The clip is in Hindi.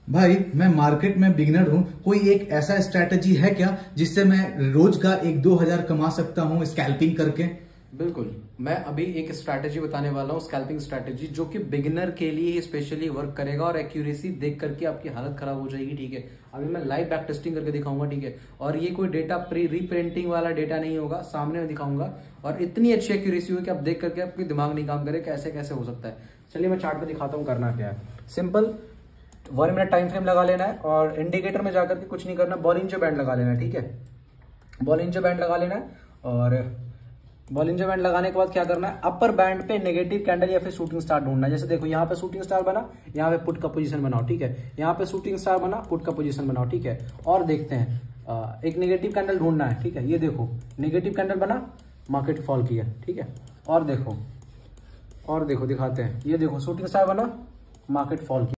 भाई मैं मार्केट में बिगनर हूँ, कोई एक ऐसा स्ट्रैटेजी है क्या जिससे मैं रोज का 1-2 हजार कमा सकता हूँ स्कैल्पिंग करके? बिल्कुल, मैं अभी एक स्ट्रैटेजी बताने वाला हूँ, स्कैल्पिंग स्ट्रैटेजी, जो कि बिगिनर के लिए ही स्पेशली वर्क करेगा और एक्यूरेसी देख करके आपकी हालत खराब हो जाएगी। ठीक है, अभी मैं लाइव बैक टेस्टिंग करके दिखाऊंगा। ठीक है, और ये कोई डेटा रीप्रिंटिंग वाला डेटा नहीं होगा, सामने में दिखाऊंगा और इतनी अच्छी एक्यूरेसी होगी कि आप देख करके आपकी दिमाग नहीं काम करे कैसे कैसे हो सकता है। चलिए मैं चार्ट पे दिखाता हूँ करना क्या है। सिंपल 1 मिनट टाइम फ्रेम लगा लेना है और इंडिकेटर में जाकर के कुछ नहीं करना, बॉलिंजर बैंड लगा लेना है। ठीक है, बॉलिंजर बैंड लगा लेना है और बॉलिंजर बैंड लगाने के बाद क्या करना है, अपर बैंड पे नेगेटिव कैंडल या फिर शूटिंग स्टार ढूंढना है। जैसे देखो यहाँ पे शूटिंग स्टार बना, यहाँ पे पुट का पोजीशन बनाओ। ठीक है, यहाँ पे शूटिंग स्टार बना, पुट का पोजीशन बनाओ। ठीक है, और देखते हैं एक नेगेटिव कैंडल ढूंढना है। ठीक है, ये देखो नेगेटिव कैंडल बना, मार्केट फॉल किया। ठीक है, और देखो दिखाते हैं, ये देखो शूटिंग स्टार बना, मार्केट फॉल किया।